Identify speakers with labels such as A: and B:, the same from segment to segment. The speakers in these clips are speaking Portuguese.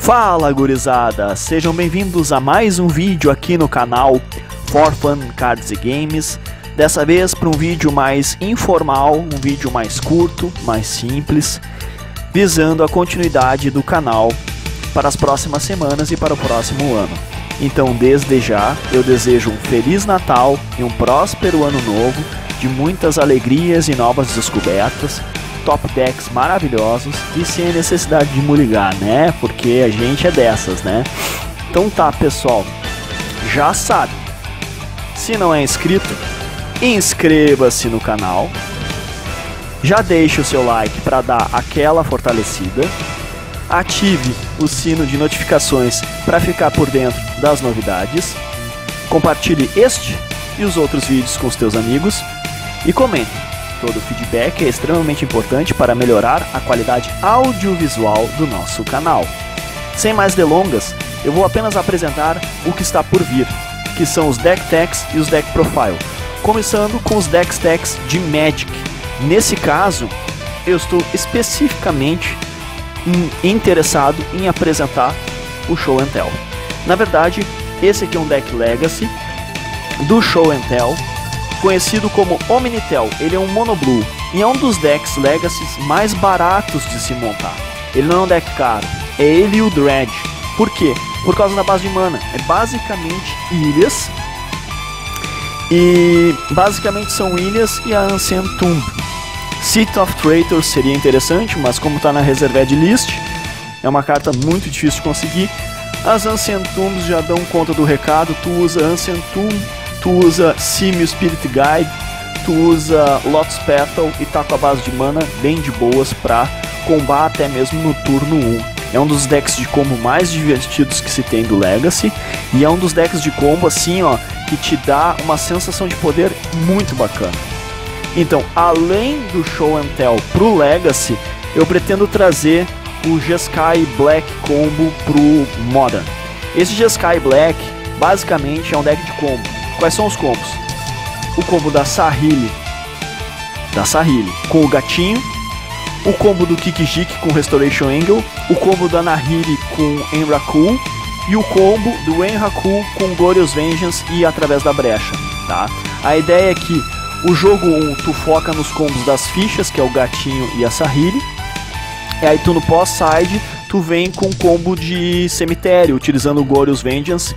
A: Fala gurizada, sejam bem-vindos a mais um vídeo aqui no canal For Fun Cards e Games. Dessa vez para um vídeo mais informal, um vídeo mais curto, mais simples, visando a continuidade do canal para as próximas semanas e para o próximo ano. Então desde já eu desejo um Feliz Natal e um próspero Ano Novo, de muitas alegrias e novas descobertas, top decks maravilhosos e sem a necessidade de me ligar, né? Porque a gente é dessas, né? Então tá, pessoal, já sabe, se não é inscrito, inscreva-se no canal, já deixe o seu like para dar aquela fortalecida, ative o sino de notificações para ficar por dentro das novidades, compartilhe este e os outros vídeos com os teus amigos e comente. Todo feedback é extremamente importante para melhorar a qualidade audiovisual do nosso canal. Sem mais delongas, eu vou apenas apresentar o que está por vir, que são os Deck Techs e os Deck Profile, começando com os Deck Techs de Magic. Nesse caso, eu estou especificamente interessado em apresentar o Show and Tell. Na verdade, esse aqui é um Deck Legacy do Show and Tell, conhecido como Omnitel. Ele é um monoblue e é um dos decks Legacies mais baratos de se montar. Ele não é um deck caro, é ele e o Dredge. Por quê? Por causa da base de mana. É basicamente ilhas, e basicamente são ilhas e a Ancient Tomb. Seat of Traitors seria interessante, mas como está na Reserved List, é uma carta muito difícil de conseguir. As Ancient Tombs já dão conta do recado. Tu usa Ancient Tomb, tu usa Simio Spirit Guide, tu usa Lotus Petal e tá com a base de mana bem de boas pra combar até mesmo no turno 1. É um dos decks de combo mais divertidos que se tem do Legacy, e é um dos decks de combo assim, ó, que te dá uma sensação de poder muito bacana. Então, além do Show and Tell pro Legacy, eu pretendo trazer o Jeskai Black Combo pro Modern. Esse Jeskai Black basicamente é um deck de combo. Quais são os combos? O combo da Saheeli com o gatinho, o combo do Kikijiki com Restoration Angle, o combo da Nahiri com Enraku e o combo do Enraku com Glorious Vengeance e Através da Brecha, tá? A ideia é que o jogo 1 tu foca nos combos das fichas, que é o gatinho e a Saheeli, e aí tu no pós-side tu vem com o combo de cemitério, utilizando o Glorious Vengeance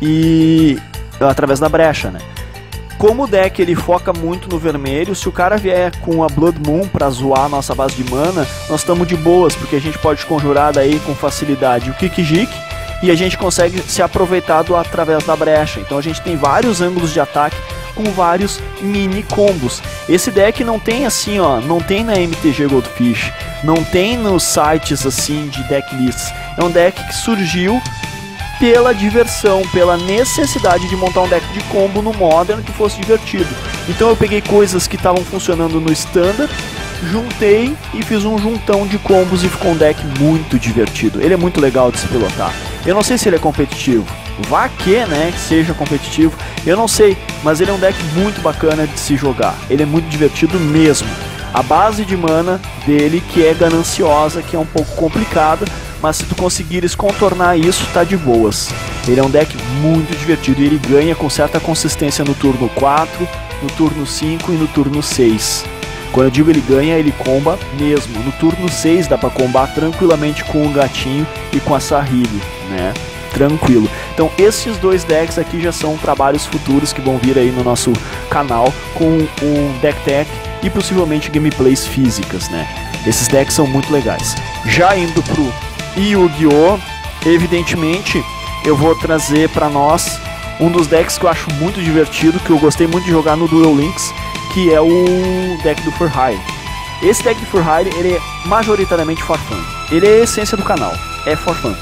A: e Através da Brecha, né? Como o deck ele foca muito no vermelho, se o cara vier com a Blood Moon pra zoar a nossa base de mana, nós estamos de boas, porque a gente pode conjurar daí com facilidade o Kikijiki e a gente consegue se aproveitar do Através da Brecha. Então a gente tem vários ângulos de ataque com vários mini combos. Esse deck não tem assim, ó, não tem na MTG Goldfish, não tem nos sites assim de deck lists. É um deck que surgiu pela diversão, pela necessidade de montar um deck de combo no Modern que fosse divertido. Então eu peguei coisas que estavam funcionando no Standard, juntei e fiz um juntão de combos e ficou um deck muito divertido. Ele é muito legal de se pilotar. Eu não sei se ele é competitivo, vá que, né, que seja competitivo, eu não sei, mas ele é um deck muito bacana de se jogar. Ele é muito divertido mesmo. A base de mana dele que é gananciosa, que é um pouco complicada, mas se tu conseguires contornar isso, tá de boas. Ele é um deck muito divertido e ele ganha com certa consistência no turno 4, no turno 5 e no turno 6. Quando eu digo ele ganha, ele comba mesmo. No turno 6 dá pra combar tranquilamente com o gatinho e com a Saheeli, né? Tranquilo. Então esses dois decks aqui já são trabalhos futuros que vão vir aí no nosso canal com um Deck Tech e possivelmente gameplays físicas, né? Esses decks são muito legais. Já indo pro Yu-Gi-Oh!, evidentemente eu vou trazer para nós um dos decks que eu acho muito divertido, que eu gostei muito de jogar no Duel Links, que é o deck do Furhyle. Esse deck do Furhyle, ele é majoritariamente for fun. Ele é a essência do canal, é for fun.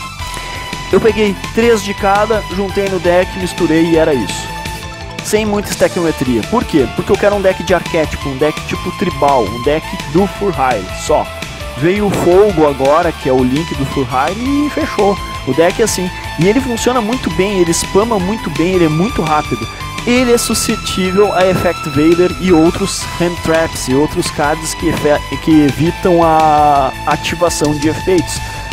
A: Eu peguei 3 de cada, juntei no deck, misturei e era isso. Sem muita estaquiometria. Por quê? Porque eu quero um deck de arquétipo, um deck tipo tribal, um deck do Furhyle, só. Veio o Fogo agora, que é o link do Furhyle, e fechou. O deck é assim. E ele funciona muito bem, ele spama muito bem, ele é muito rápido. Ele é suscetível a Effect Vader e outros Hand Traps e outros cards que evitam a ativação de efeitos.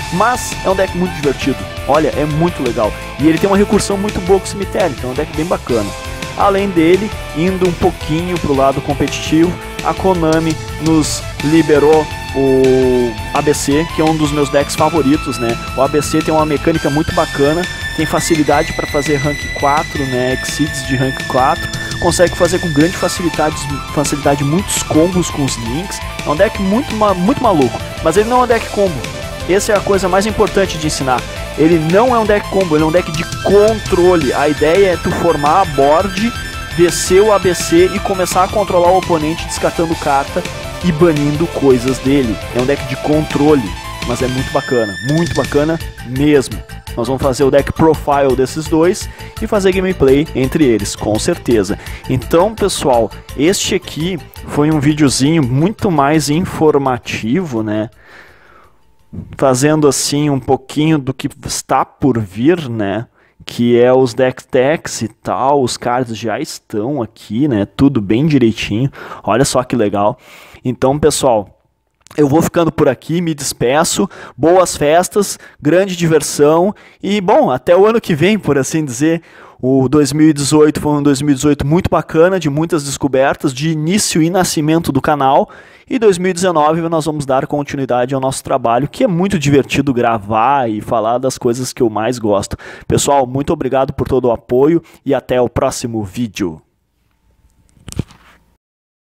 A: Mas é um deck muito divertido, olha, é muito legal. E ele tem uma recursão muito boa com o cemitério, então é um deck bem bacana. Além dele, indo um pouquinho pro lado competitivo, a Konami nos liberou o ABC, que é um dos meus decks favoritos, né? O ABC tem uma mecânica muito bacana, tem facilidade para fazer rank 4, né? Exceeds de rank 4, consegue fazer com grande facilidade muitos combos com os links. É um deck muito maluco, mas ele não é um deck combo. Essa é a coisa mais importante de ensinar. Ele não é um deck combo, ele é um deck de controle. A ideia é tu formar a board, descer o ABC e começar a controlar o oponente descartando carta e banindo coisas dele. É um deck de controle, mas é muito bacana mesmo. Nós vamos fazer o deck profile desses dois e fazer gameplay entre eles, com certeza. Então, pessoal, este aqui foi um videozinho muito mais informativo, né? Fazendo assim um pouquinho do que está por vir, né? Que é os deck techs e tal, os cards já estão aqui, né? Tudo bem direitinho. Olha só que legal. Então, pessoal, eu vou ficando por aqui, me despeço. Boas festas, grande diversão e, bom, até o ano que vem, por assim dizer. O 2018 foi um 2018 muito bacana, de muitas descobertas, de início e nascimento do canal. E 2019 nós vamos dar continuidade ao nosso trabalho, que é muito divertido gravar e falar das coisas que eu mais gosto. Pessoal, muito obrigado por todo o apoio e até o próximo vídeo.